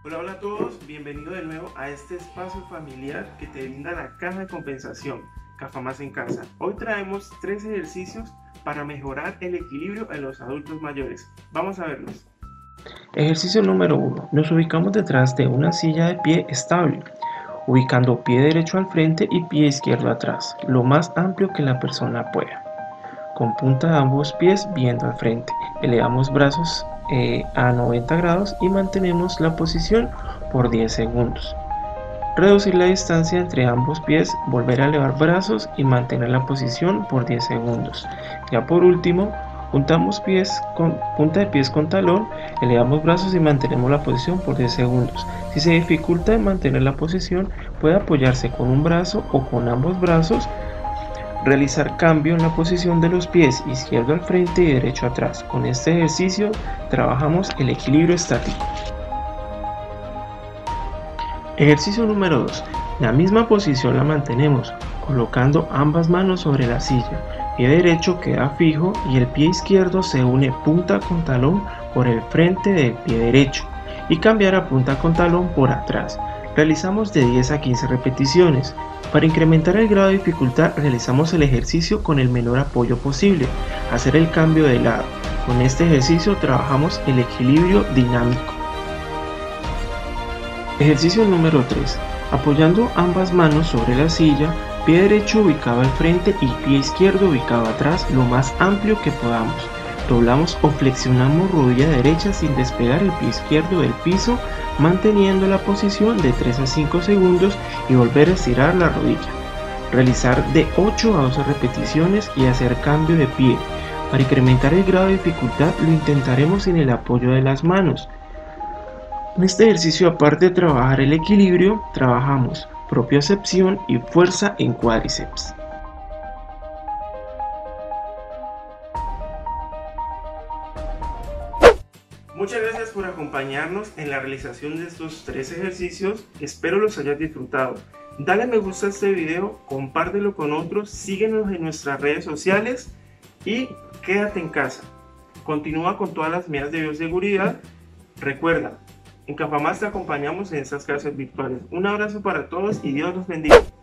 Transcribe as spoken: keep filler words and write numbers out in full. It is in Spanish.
Hola, hola a todos, bienvenido de nuevo a este espacio familiar que te brinda la Caja de Compensación, Cafamás en Casa. Hoy traemos tres ejercicios para mejorar el equilibrio en los adultos mayores. Vamos a verlos. Ejercicio número uno. Nos ubicamos detrás de una silla de pie estable, ubicando pie derecho al frente y pie izquierdo atrás, lo más amplio que la persona pueda. Con punta de ambos pies viendo al frente, elevamos brazos eh, a noventa grados y mantenemos la posición por diez segundos. Reducir la distancia entre ambos pies, volver a elevar brazos y mantener la posición por diez segundos. Ya por último, juntamos pies con punta de pies con talón, elevamos brazos y mantenemos la posición por diez segundos. Si se dificulta mantener la posición, puede apoyarse con un brazo o con ambos brazos. Realizar cambio en la posición de los pies izquierdo al frente y derecho atrás. Con este ejercicio trabajamos el equilibrio estático. Ejercicio número dos. La misma posición la mantenemos, colocando ambas manos sobre la silla. Pie derecho queda fijo y el pie izquierdo se une punta con talón por el frente del pie derecho y cambiar a punta con talón por atrás. Realizamos de diez a quince repeticiones. Para incrementar el grado de dificultad realizamos el ejercicio con el menor apoyo posible, hacer el cambio de lado. Con este ejercicio trabajamos el equilibrio dinámico. Ejercicio número tres. Apoyando ambas manos sobre la silla, pie derecho ubicado al frente y pie izquierdo ubicado atrás lo más amplio que podamos. Doblamos o flexionamos rodilla derecha sin despegar el pie izquierdo del piso, manteniendo la posición de tres a cinco segundos y volver a estirar la rodilla. Realizar de ocho a doce repeticiones y hacer cambio de pie. Para incrementar el grado de dificultad lo intentaremos sin el apoyo de las manos. En este ejercicio, aparte de trabajar el equilibrio, trabajamos propiocepción y fuerza en cuádriceps. Muchas gracias por acompañarnos en la realización de estos tres ejercicios, espero los hayas disfrutado. Dale me gusta a este video, compártelo con otros, síguenos en nuestras redes sociales y quédate en casa. Continúa con todas las medidas de bioseguridad. Recuerda, en Cafamás te acompañamos en estas clases virtuales. Un abrazo para todos y Dios los bendiga.